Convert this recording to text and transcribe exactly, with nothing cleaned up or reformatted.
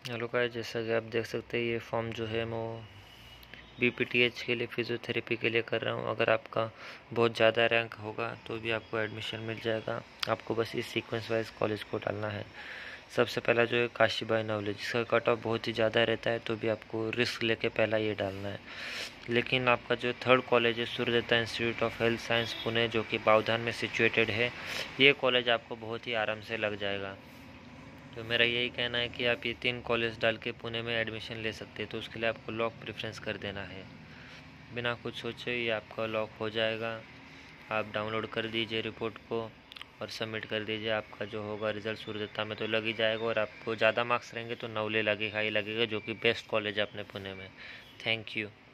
Hello guys, जैसा कि आप देख सकते हैं ये फॉर्म जो है वो बी पी टी एच के लिए फिज़ियोथेरेपी के लिए कर रहा हूँ। अगर आपका बहुत ज़्यादा रैंक होगा तो भी आपको एडमिशन मिल जाएगा। आपको बस इस सीक्वेंस वाइज कॉलेज को डालना है। सबसे पहला जो है काशीबाई नवलेज, इसका कट ऑफ बहुत ही ज़्यादा रहता है तो भी आपको रिस्क लेके पहला ये डालना है। लेकिन आपका जो थर्ड कॉलेज है Suryadatta institute of health science Pune, जो कि बावधान में सिचुएटेड है, ये कॉलेज आपको बहुत ही आराम से लग जाएगा। तो मेरा यही कहना है कि आप ये तीन कॉलेज डाल के पुणे में एडमिशन ले सकते हैं। तो उसके लिए आपको लॉक प्रेफरेंस कर देना है। बिना कुछ सोचे ये आपका लॉक हो जाएगा। आप डाउनलोड कर दीजिए रिपोर्ट को और सबमिट कर दीजिए। आपका जो होगा रिजल्ट सूर्यदत्ता में तो लग ही जाएगा, और आपको ज़्यादा मार्क्स रहेंगे तो नवले लगेगा ही लगेगा, जो कि बेस्ट कॉलेज है अपने पुणे में। Thank you.